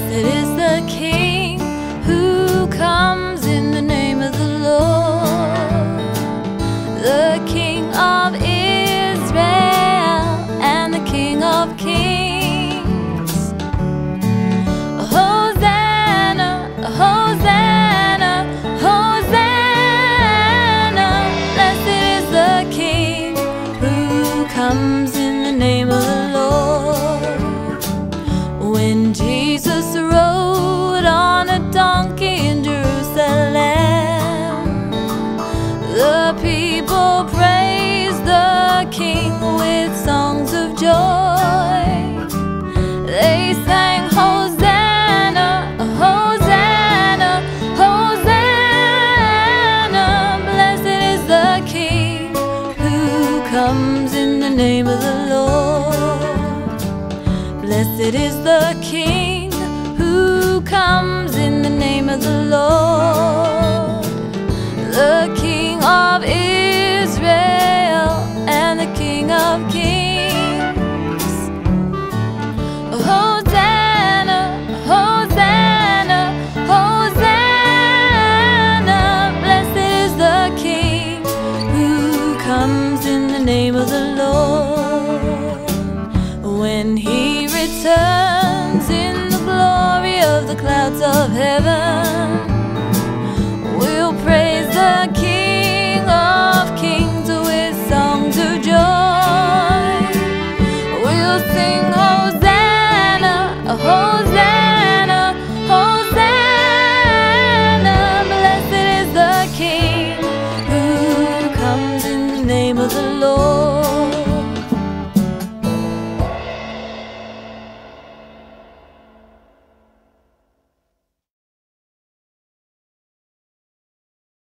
Blessed is the King who comes in the name of the Lord, the King of Israel and the King of Kings. Hosanna, Hosanna, Hosanna. Blessed is the King who comes in the name of the Lord. When Jesus rode on a donkey in Jerusalem, the people praised the King with songs of joy. They sang Hosanna, Hosanna, Hosanna. Blessed is the King who comes in the name of the Lord. Blessed is the King who comes in the name of the Lord, the King of Israel and the King of Kings. Hosanna, Hosanna, Hosanna. Blessed is the King who comes in the name of the Lord. When he returns in the glory of the clouds of heaven,